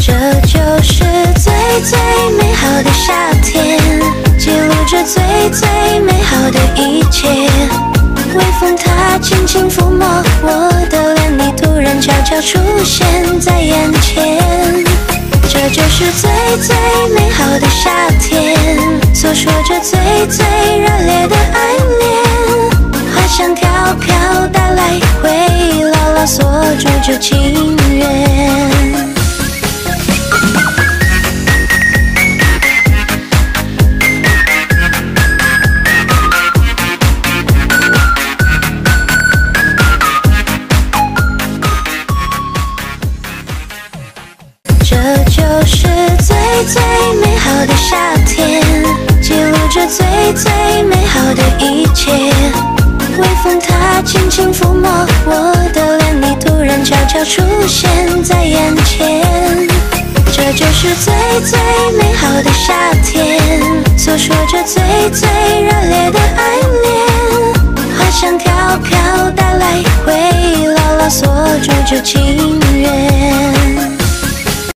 这就是最最美好的夏天，记录着最最美好的一切。微风它轻轻抚摸我的脸，你突然悄悄出现在眼前。这就是最最美好的夏天，诉说着最最热烈的爱恋。花香飘飘，带来回牢牢锁住旧情缘。这就是最最美好的夏天，记录着最最美好的一切。微风它轻轻抚摸我的脸，你突然悄悄出现在眼前。这就是最最美好的夏天，诉说着最最热烈的爱恋。花香飘飘，带来回牢牢锁住旧情缘。